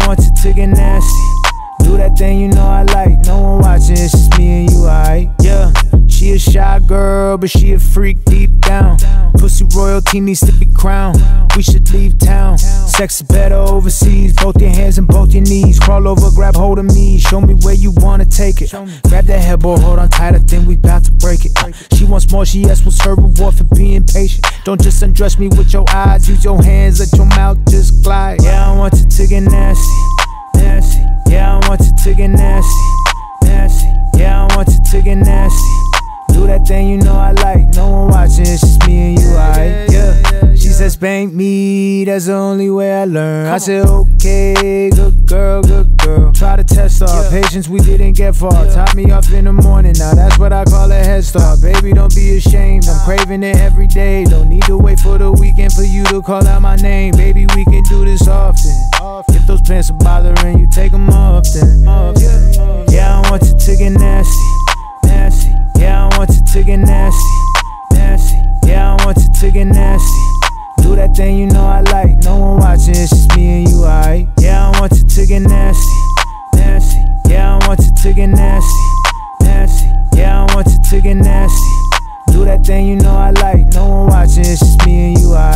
want it to get nasty. Do that thing you know I like. No one watching, it's just me and you, alright? Yeah. She a shy girl, but she a freak deep down. Pussy royalty needs to be crowned. We should leave town. Sex is better overseas. Both your hands and both your knees. Crawl over, grab hold of me. Show me where you wanna take it. Grab that headboard, hold on tight. I think we bout to break it. She wants more, she asks what's her reward for being patient. Don't just undress me with your eyes. Use your hands, let your mouth just glide. Yeah, I want it to get nasty, nasty. Yeah, I want it to get nasty, nasty. Yeah, I want it to get nasty. Do that thing you know I like. No one watching, it's just me and you, alright? Yeah. She said spank me, that's the only way I learn. I said okay, good girl, good girl. Try to test our patience, we didn't get far. Top me up in the morning, now that's what I call a head start. Baby, don't be ashamed, I'm craving it every day. Don't need to wait for the weekend for you to call out my name. Baby, we can do this often. If those pants are bothering you, take them off then. Yeah, I want it to get nasty, nasty. Yeah, I want it to get nasty, nasty. Yeah, I want it to get nasty. Do that thing you know I like. No one watching, it's just me and you, alright? Yeah, I want it to get nasty, nasty. Yeah, I want it to get nasty, nasty. Yeah, I want it to get nasty. Do that thing you know I like. No one watching, it's just me and you, alright?